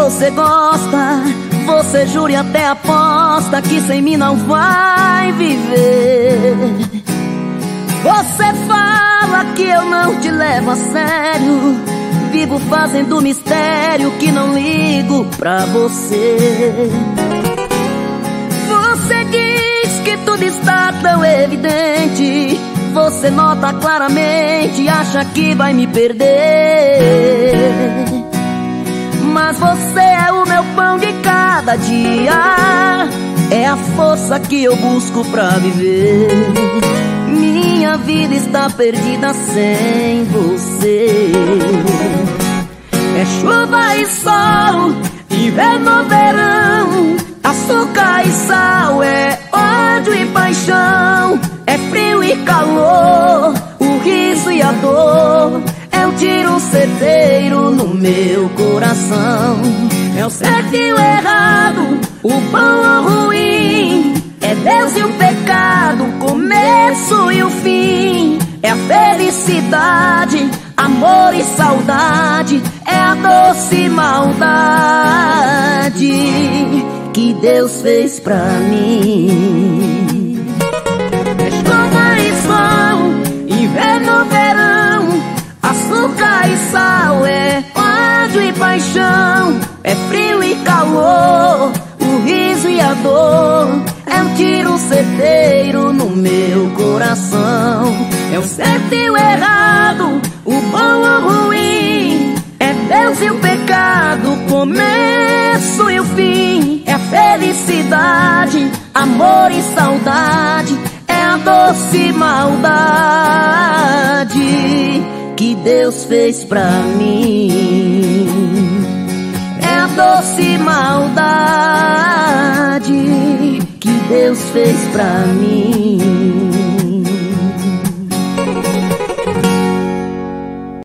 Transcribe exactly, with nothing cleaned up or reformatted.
você gosta, você jura e até aposta que sem mim não vai viver. Você fala que eu não te levo a sério, vivo fazendo mistério que não ligo pra você. Você diz que tudo está tão evidente, você nota claramente e acha que vai me perder. Mas você é o meu pão de cada dia, é a força que eu busco pra viver. Minha vida está perdida sem você. É chuva e sol, inverno, verão, açúcar e sal, é ódio e paixão, é frio e calor, o riso e a dor, é um tiro certeiro no meu coração. É o certo e o errado, o bom ou o ruim, é Deus e o pecado, o começo e o fim. É a felicidade, amor e saudade, é a doce maldade que Deus fez pra mim. É chuva e sol, inverno, verão, açúcar e sal, é ódio e paixão, é frio e calor, o riso e a dor, é um tiro certeiro no meu coração. É o certo e o errado, o bom ou o ruim, é Deus e o pecado, o começo e o fim. É a felicidade, amor e saudade, é a doce maldade que Deus fez pra mim. É a doce maldade que Deus fez pra mim.